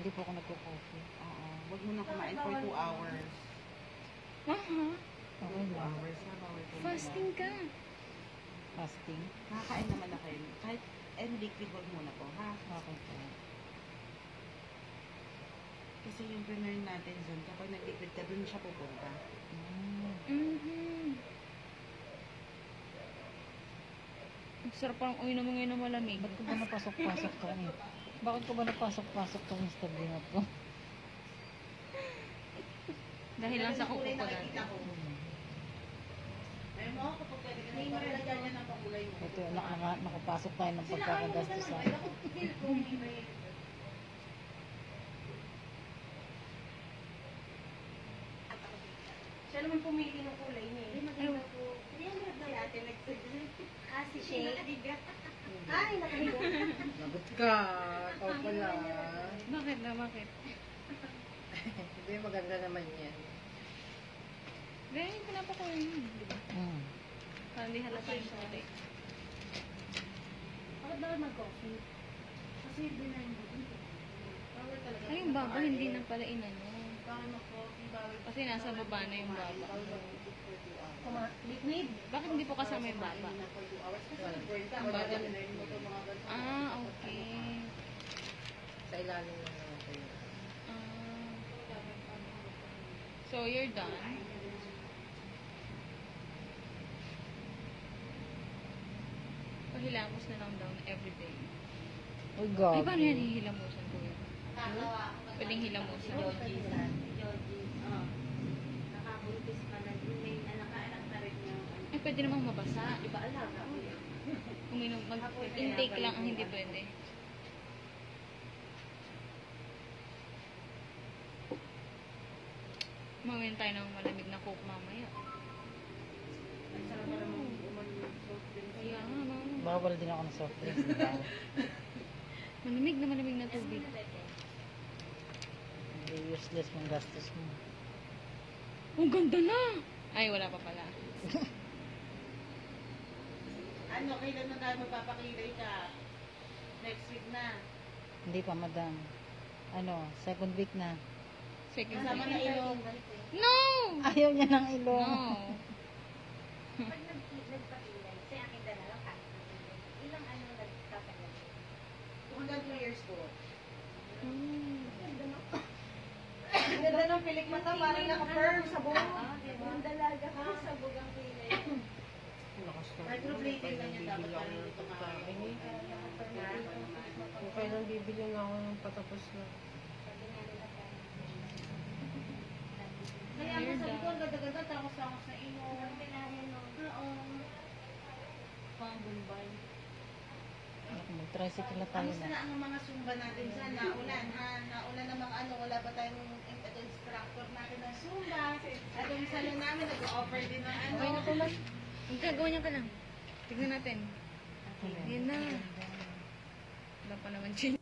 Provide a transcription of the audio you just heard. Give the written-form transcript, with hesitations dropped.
hindi po ako nagko-coffee. Oo. Huwag mo na kumain for 2 hours. Aha. Okay 2 lang. hours na bawal ko. Fasting ka. Fasting. Nakakain naman na kayo. Kahit liquid, huwag muna po, ha? Okay po. Kasi yung premier natin dyan, kapag nag-liquid ka, dun siya pupunta. Ang sarap parang uminom ngayon na malamig. Ba't ko ba napasok-pasok tong Bakit ko ba napasok-pasok tong Instagram na to? Dahil lang sa kuko ko dati. Ayun mo, kapag pwede ka na ipapalagyan niya ng pakulay mo. Ito, nakapasok tayo ng pagkakagastusan. Siya naman pumili ng kulay niya. Hindi maganda po. Si ate nagsuggest. Si Shay. Ay, nakahiga. Lagot ka. Ikaw pala. Bakit na, bakit? Hindi, maganda naman yan. Ganyan, pinapakuha yun. Diba? Parang di halata yung kulay. Bakit daw mag-coffee? Kasi binayin mo. Bawal talaga. Ay, yung baba, hindi na pala inano. Bawal mag-coffee, bawal. Kasi nasa baba na yung baba. Liquid? Bakit hindi po kasama yung baba? Ang bagal na yun mo ito mga ganito. Ah, okay. Sa ilalim lang natin. Ah. So, you're done? Pahilamos na lang daw everyday. Uy, Ay, God. paano yan hihilamusan ko yun? Pwedeng hilamusan. Nakabuntis pa na. May anak na rin niya. Ay, pwede namang mabasa. Iba alaga. Uminom, mag-intake lang ang hindi pwede. Mawin tayo ng malamig na coke mamaya. Kaya nga, mama. Bawal din ako ng soft drinks. Diba? Malamig na tubig. Hindi useless yung gastos mo. Ang ganda na! Ay, wala pa pala. Ano, kailan na tayo magpapakilay ka? Next week na. Hindi pa, madam. Ano, second week na. Second Kasama na week. ilong. No! Ayaw niya ng ilong. No. Pag nagpakilay, sa akin dalawa ka. Ilang ano nagpapalagay? Hanggang 2 years po. Ang ganda ng pilik mata, parang naka-firm sa buhok. Ang dalaga ko sa bugang pilay. Microblading lang yan dapat para hindi tumakas. Kung kailan bibili nga ako ng patapos na. Kaya ang sabi ko, ang ganda-ganda, takos-takos na ino. Oo. Pang Bombay. Mag-tricycle na tayo Kamusta na. na ang mga sumba natin dyan? Naulan, ha? Naulan ng mga ano, wala pa tayong instructor natin ng sumba. At yung salon namin, nag-offer din ng ano. Okay na po, mas. Ang gagawa niya ka lang. Tignan natin. Yan na. Wala pa naman change.